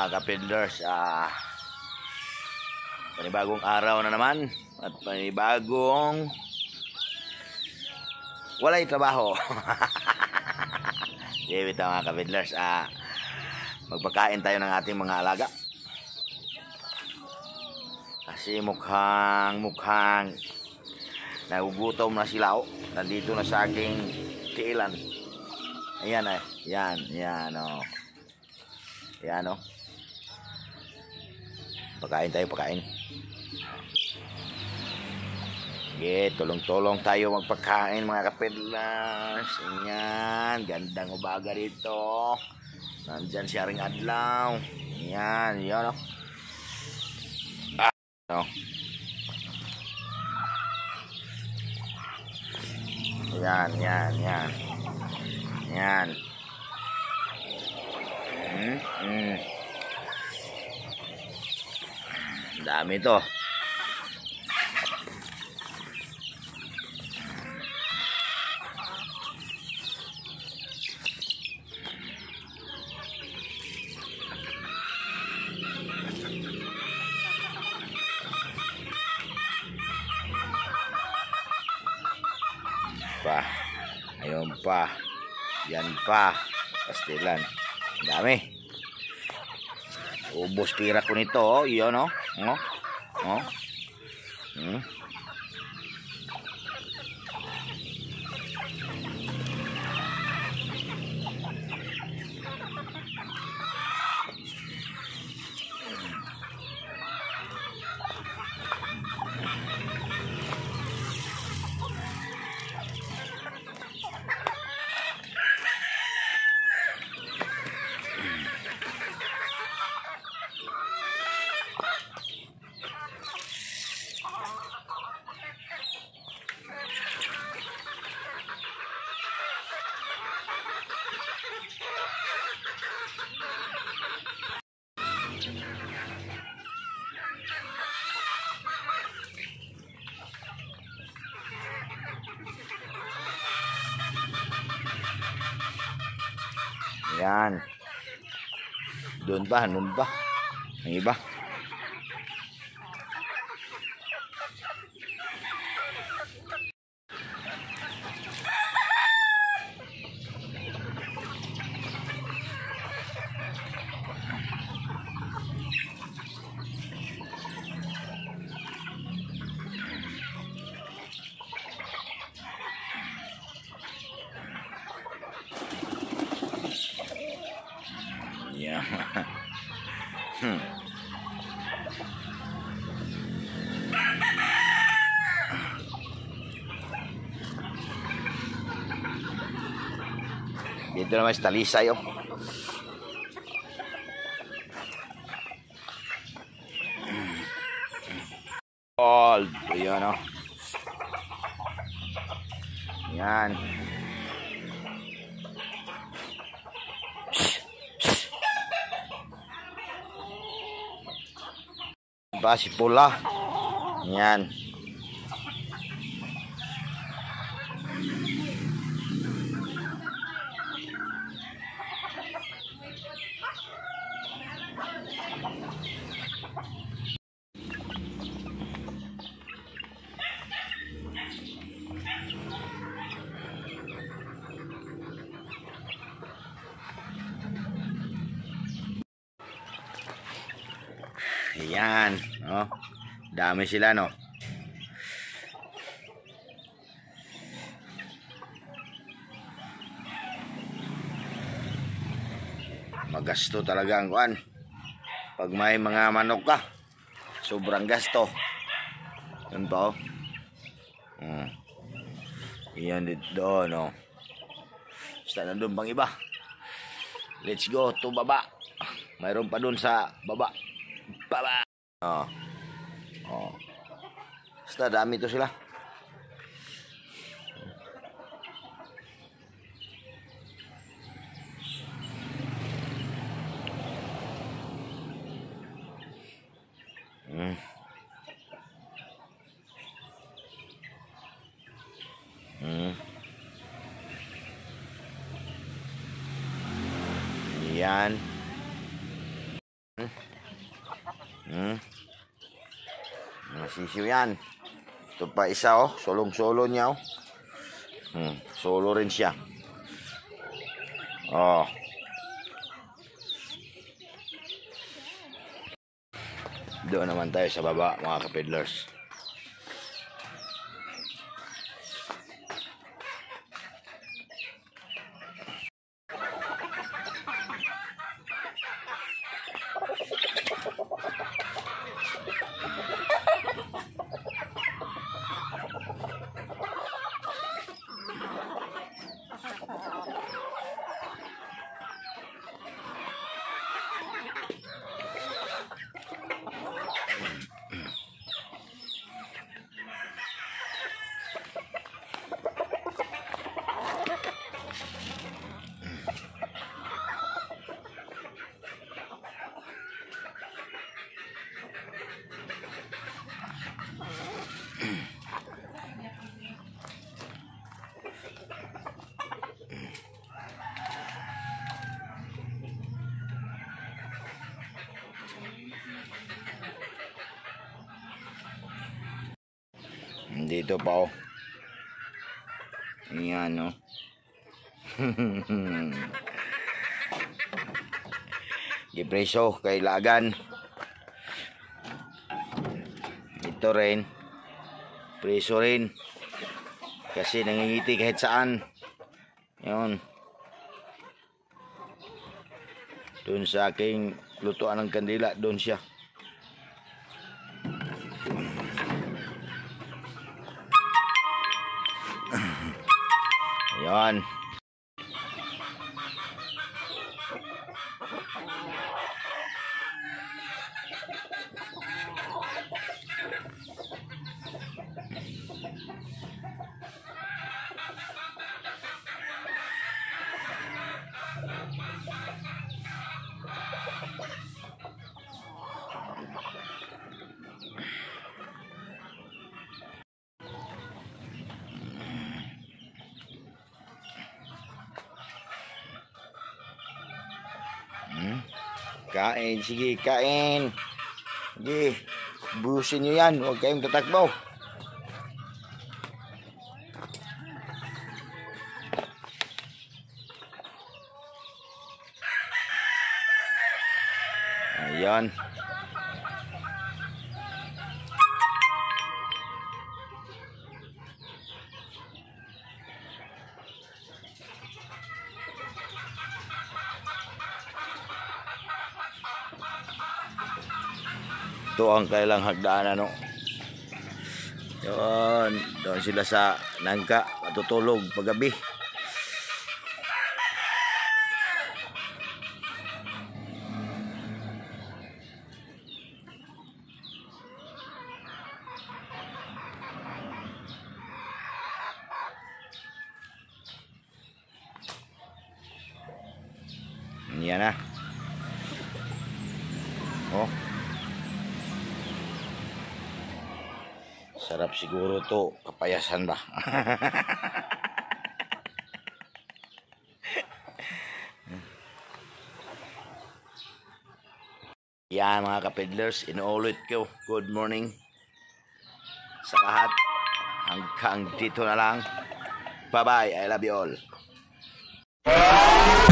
mga kapidlers, panibagong araw na naman at panibagong walay trabaho. Dito mga kapidlers, magpakain tayo ng ating mga alaga kasi mukhang nagugutom na sila. Nandito na sa aking tiilan. Ayan yan oh. Ayan oh. Pakain tayo, pakain. Okay, tulong-tulong tayo magpakain mga kapidlers. Ayan, gandang umaga dito. Nandyan si Haring Adlaw. Ayan, yun oh. No. Yan. Dami to. Ayun pa. Yan pa. Pastilan. Dami. Ubos tira ko nito. Oh. Iyon oh. Yan. Doon pa. Ang iba. Dito naman sa talisay oh. Old. Ayan oh. Yan. Basi pula. Yan. Ayan, oh. Dami sila no. Magasto talaga ang kuan. Pag may mga manok ka, sobrang gasto. Yan pa oh. Iyan dito no. Basta nandun pang iba. Let's go to baba. Mayroon pa dun sa baba. Oh. Basta dami to sila. Yan. Mga sisiw yan. Ito pa isa oh. Solong-solo niya oh. Solo rin siya. Oh. Doon naman tayo sa baba mga kapidlers. Dito pa oh. Ayan oh. Gipreso kay Lagan. Ito rin. Preso rin. Kasi nangingiti kahit saan. Yun. Doon sa aking lutuan ng kandila, doon siya. Ayan. Kain, sige, kain. Sige, busin nyo yan. Huwag kayong tatakbo. Ayan. Ito ang kailang hagdaan ano. Yun, doon sila sa nangka matutulog paggabi. Yan na. Oh. Sarap siguro to, kapayasan ba? Yan mga kapidlers, inuulit ko. Good morning sa lahat. Hanggang dito na lang. Bye bye, I love you all.